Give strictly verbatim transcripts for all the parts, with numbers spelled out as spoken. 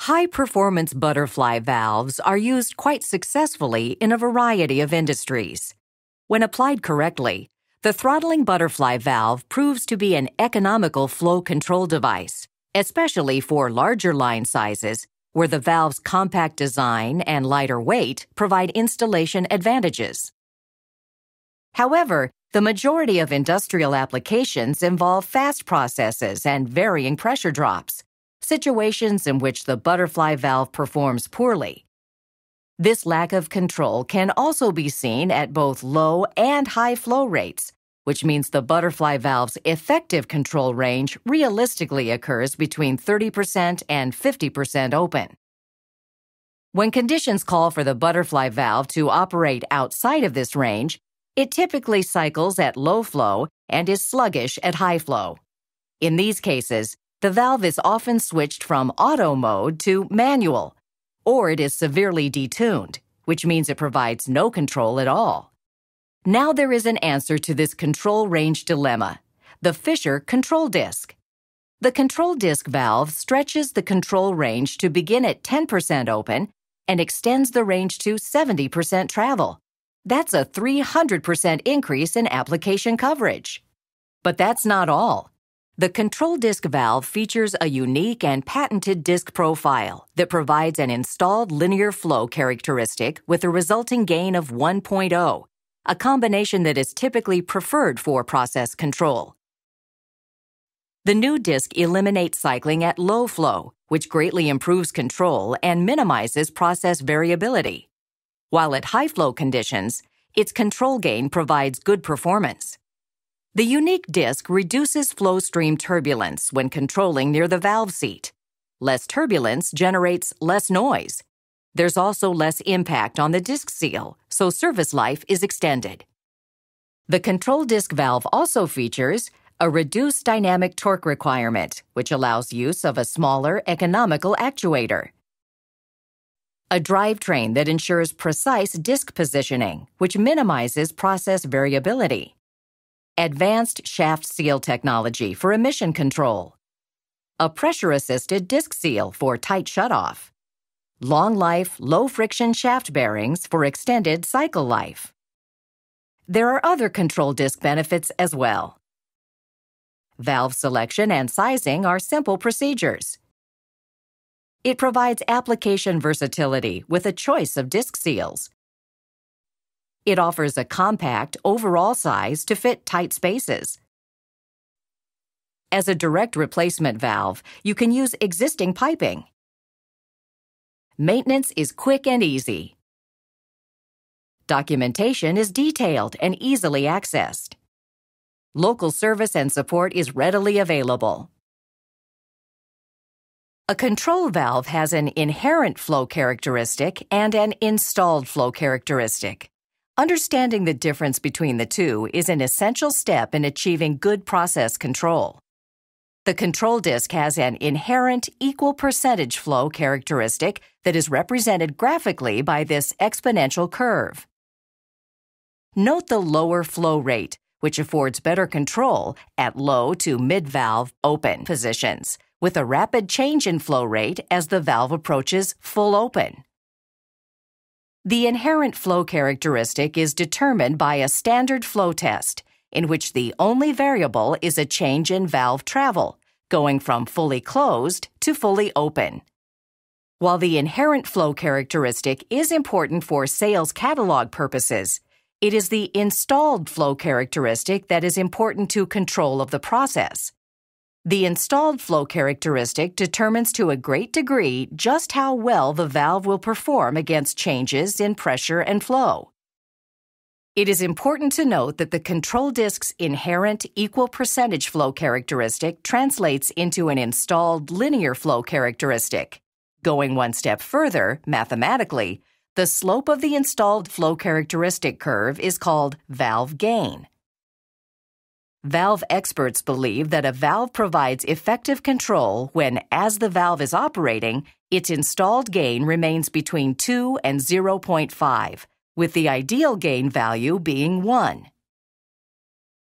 High-performance butterfly valves are used quite successfully in a variety of industries. When applied correctly, the throttling butterfly valve proves to be an economical flow control device, especially for larger line sizes where the valve's compact design and lighter weight provide installation advantages. However, the majority of industrial applications involve fast processes and varying pressure drops, situations in which the butterfly valve performs poorly. This lack of control can also be seen at both low and high flow rates, which means the butterfly valve's effective control range realistically occurs between thirty percent and fifty percent open. When conditions call for the butterfly valve to operate outside of this range, it typically cycles at low flow and is sluggish at high flow. In these cases, the valve is often switched from auto mode to manual, or it is severely detuned, which means it provides no control at all. Now there is an answer to this control range dilemma: the Fisher control disc. The control disc valve stretches the control range to begin at ten percent open and extends the range to seventy percent travel. That's a three hundred percent increase in application coverage. But that's not all. The control disc valve features a unique and patented disc profile that provides an installed linear flow characteristic with a resulting gain of one point zero, a combination that is typically preferred for process control. The new disc eliminates cycling at low flow, which greatly improves control and minimizes process variability. While at high flow conditions, its control gain provides good performance. The unique disc reduces flow stream turbulence when controlling near the valve seat. Less turbulence generates less noise. There's also less impact on the disc seal, so service life is extended. The control disc valve also features a reduced dynamic torque requirement, which allows use of a smaller, economical actuator. A drivetrain that ensures precise disc positioning, which minimizes process variability. Advanced shaft seal technology for emission control. A pressure-assisted disc seal for tight shutoff. Long-life, low-friction shaft bearings for extended cycle life. There are other control disc benefits as well. Valve selection and sizing are simple procedures. It provides application versatility with a choice of disc seals. It offers a compact overall size to fit tight spaces. As a direct replacement valve, you can use existing piping. Maintenance is quick and easy. Documentation is detailed and easily accessed. Local service and support is readily available. A control valve has an inherent flow characteristic and an installed flow characteristic. Understanding the difference between the two is an essential step in achieving good process control. The control disc has an inherent equal percentage flow characteristic that is represented graphically by this exponential curve. Note the lower flow rate, which affords better control at low to mid-valve open positions, with a rapid change in flow rate as the valve approaches full open. The inherent flow characteristic is determined by a standard flow test, in which the only variable is a change in valve travel, going from fully closed to fully open. While the inherent flow characteristic is important for sales catalog purposes, it is the installed flow characteristic that is important to control of the process. The installed flow characteristic determines to a great degree just how well the valve will perform against changes in pressure and flow. It is important to note that the control disc's inherent equal percentage flow characteristic translates into an installed linear flow characteristic. Going one step further, mathematically, the slope of the installed flow characteristic curve is called valve gain. Valve experts believe that a valve provides effective control when, as the valve is operating, its installed gain remains between two and zero point five, with the ideal gain value being one.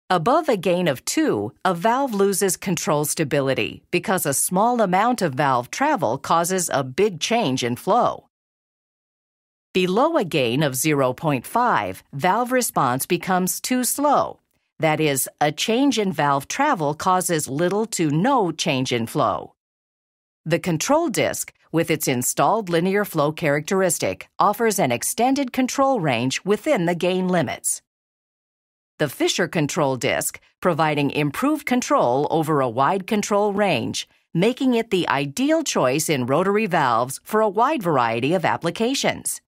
Above a gain of two, a valve loses control stability because a small amount of valve travel causes a big change in flow. Below a gain of zero point five, valve response becomes too slow. That is, a change in valve travel causes little to no change in flow. The control disc, with its installed linear flow characteristic, offers an extended control range within the gain limits. The Fisher control disc, providing improved control over a wide control range, making it the ideal choice in rotary valves for a wide variety of applications.